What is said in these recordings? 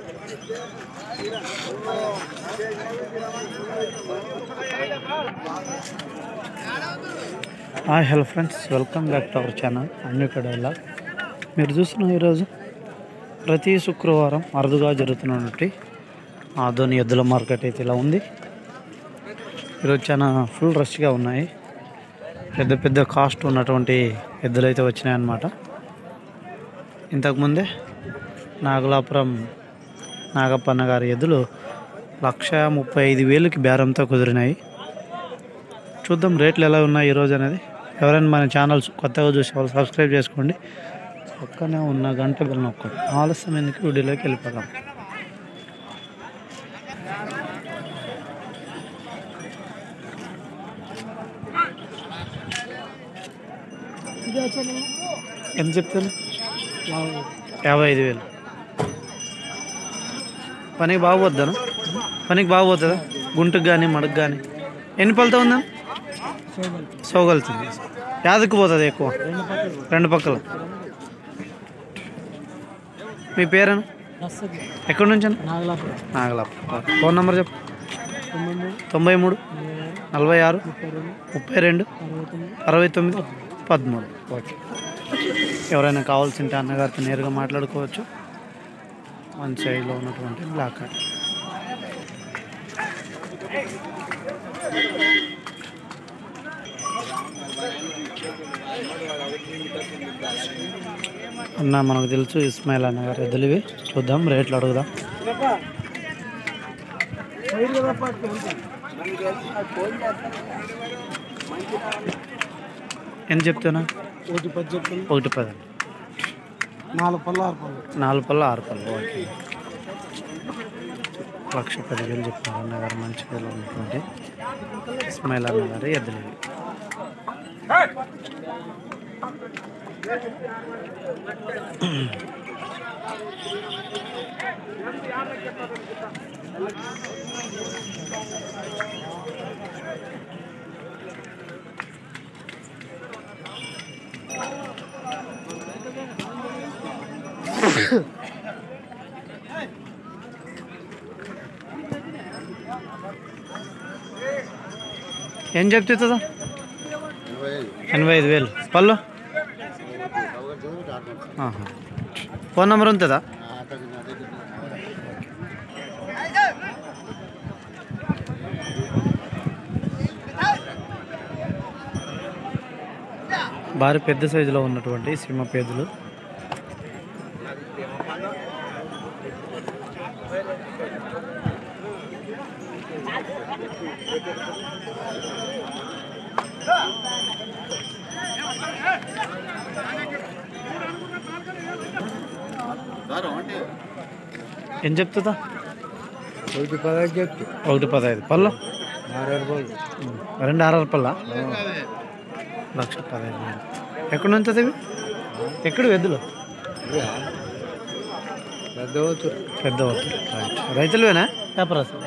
Hi hello friends, welcome back to our channel అన్నికడ ఇలా. మీరు చూస్తున్న ఈరోజు ప్రతి శుక్రవారం అరుదుగా జరుగుతున్నటువంటి ఆదోని ఎద్దుల మార్కెట్ అయితే ఇలా ఉంది. ఈరోజు చాలా ఫుల్ రష్గా ఉన్నాయి. పెద్ద పెద్ద కాస్ట్ ఉన్నటువంటి ఎద్దులు అయితే వచ్చినాయన్నమాట. ఇంతకుముందే నాగలాపురం నాగప్పన్న గారి ఎద్దులు 1,35,000కి బేరంతో కుదిరినాయి. చూద్దాం రేట్లు ఎలా ఉన్నాయి ఈరోజు అనేది. ఎవరైనా మన ఛానల్ కొత్తగా చూసే వాళ్ళు సబ్స్క్రైబ్ చేసుకోండి. పక్కనే ఉన్న గంట బెల్ నొక్కండి. ఆలస్యం ఎందుకు వీడియోలోకి వెళ్ళిపోదాం. ఎంత చెప్తాను? 55,000. పనికి బాగుపోద్దాను. పనికి బాగుపోతుందా? గుంటుకు కానీ మడుగు కానీ ఎన్ని పళ్ళతో ఉందా? సోగలుతుంది. యాదకు పోతుంది ఎక్కువ, రెండు పక్కల. మీ పేరేనా? ఎక్కడి నుంచి? నాగలాపురం. ఫోన్ నెంబర్ చెప్పు. 93 46 32 69 13. ఓకే. ఎవరైనా కావాల్సింటే అన్నగారితో నేరుగా మాట్లాడుకోవచ్చు. వన్ సైడ్లో ఉన్నటువంటి బ్లాక్ కార్డ్. అన్న మనకు తెలుసు ఇస్మాయిల్ అన్నగారు ఎద్దులివి. చూద్దాం రేట్లు అడుగుదాం. ఎంత చెప్తున్నా? 1,10. 4 పళ్ళు 6 పళ్ళు. ఓకే. 1,10,000 చెప్తున్నారు అన్నగారు. మంచి పేర్లు ఉన్నటువంటి ఇస్మాయిల్ అన్నగారు ఎద్దులివి. ఏం చెప్తుందా? 85,000. పళ్ళు? ఫోన్ నెంబర్ ఉంటుందా? భారీ పెద్ద సైజులో ఉన్నటువంటి సింహ పేదలు. ఏం చెప్తుందా? 1,15. పళ్ళు? 2 6 పళ్ళ. 1,15,000. ఎక్కడ ఉంటుంది ఇవి? ఎక్కడ ఎద్దులు? పెద్ద రైతులువేనా? వ్యాపారస్తులు?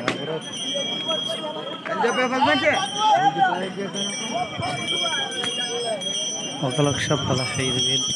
1,15,000.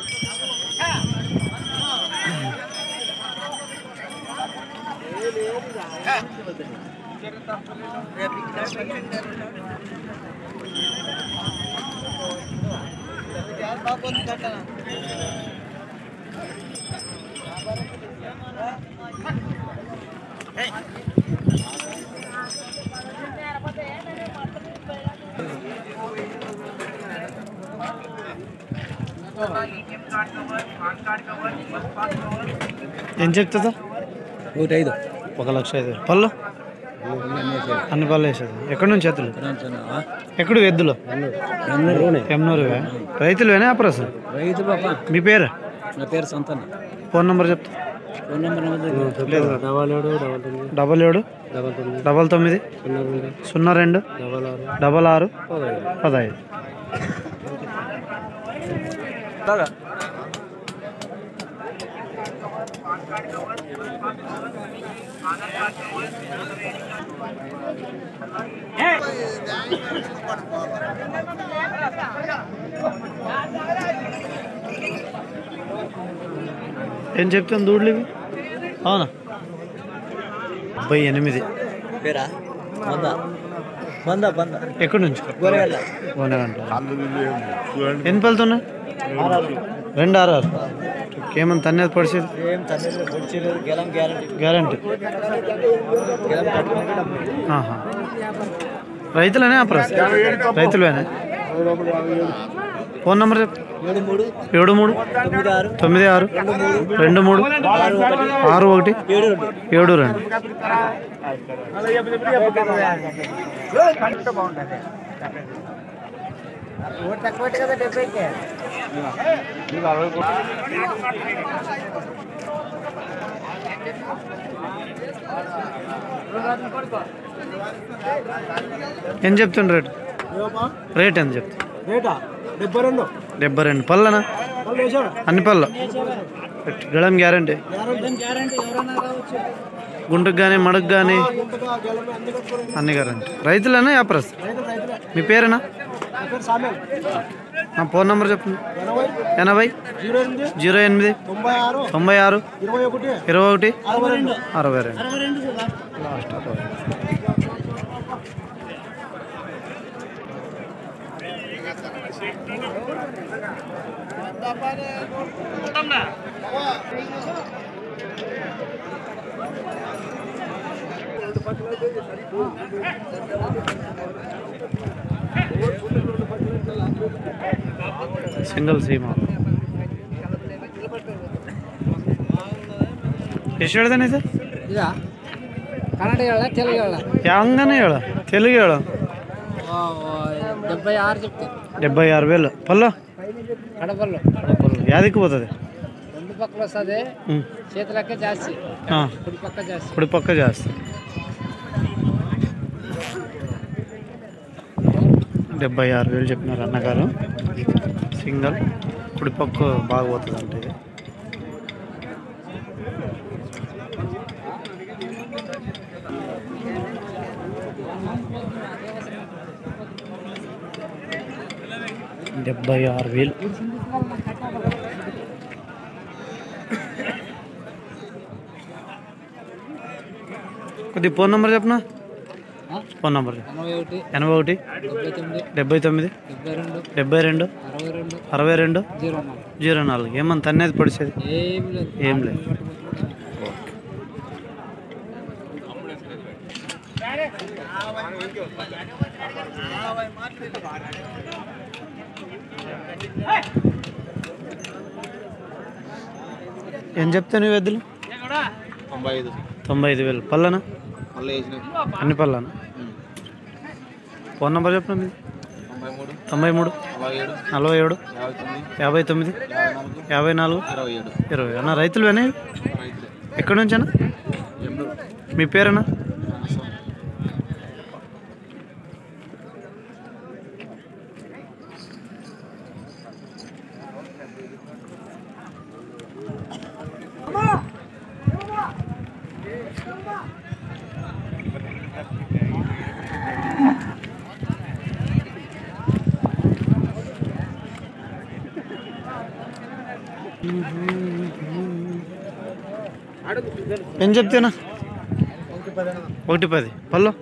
ఏం చెప్తుందా? 1,05,000. పళ్ళు? అన్ని పళ్ళు వేసేది. ఎక్కడి నుంచి ఎద్దులు? ఎక్కడ ఎద్దులు? ఎమ్నూరువే. రైతులువేనా? వ్యాపారస్తులు? మీ పేరు? నా పేరు సంతన్న. ఫోన్ నెంబర్ చెప్తా. ఫోన్ నెంబర్ లేదు. 77 99 02 66 15. ఏం చెప్తాను దూడలు ఇవి? అవునా? 78. పేరా బంద ఎక్కడి నుంచి? గోనెగండ్ల. ఎన్ని పలుతున్నాయి? 2 6 ఏమన్నా తన్నేది పడిచేది? ఏం తల్లి పొడిచేది గెలం గ్యారంటీ. గెలం కట్టుకుంటే ఆహా. రైతులేనే అప్రాస్? రైతులేనే. ఫోన్ నెంబర్ చెప్పు. 73 96 23 61 72. ఏం చెప్తుండ్రు రేట్? రేట్ ఎంత చెప్తా? 72 పళ్ళనా? అన్ని పళ్ళ గెలం గ్యారంటీ. గుంటుకు కానీ మడుగు కానీ అన్ని గ్యారంటీ. రైతులేనా వ్యాపారస్? మీ పేరేనా? నా ఫోన్ నెంబర్ చెప్పండి. 80 08 96 21 62. లాస్ట్ 62. సింగిల్ సీమ ಎಷ್ಟು ಹೇಳ್ದೇನೆ ಸರ್? ಕನ್ನಡ ಹೇಳ ತೆಲುಗು ಹೇಳ ಹಂಗನೇ ಹೇಳ. తెలుగు ಹೇಳ. 76 చెప్తే 76,000 పల్ల కడపల్లో. యాదికి పోతుంది? రెండు పక్కల వస్తుంది. చేతులకే జాస్తి, కుడి పక్క జాస్తి. 76,000 చెప్పినారు అన్నగారు. సింగల్ కుడిపక్క బాగా పోతుంది అంటే ఇది. $76,000. కొద్దిగా ఫోన్ నెంబర్ చెప్పనా? Phone number 81 79 72 62 04. ఏమన్నా తన్నేది పడిచేది? ఏం లేదు. ఏం చెప్తా నువ్వు ఎద్దులు? 95,000 పల్లనా? అన్ని పళ్ళనా? ఫోన్ నెంబర్ చెప్పండి. 93 47 59 54 20. అన్న రైతులువేనా? ఎక్కడి నుంచి అన్న? మీ పేరేనా? ఏం చెప్తేనా? 110 పళ్ళు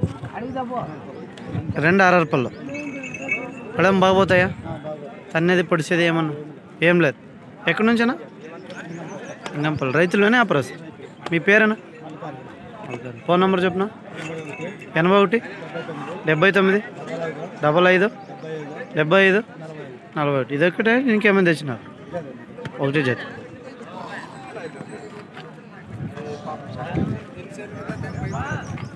2 6 పళ్ళు. పడేం బాగపోతాయా? తన్నేది పొడిచేది ఏమన్నా? ఏం లేదు. ఎక్కడి నుంచేనా? ఇంకంపల్లి. రైతులునే అప్రాస్. మీ పేరేనా? ఫోన్ నెంబర్ చెప్పనా? 81 79 55 75 41. ఇదొక్కటే ఇంకేమైనా తెచ్చినారు? ఒకటే జత.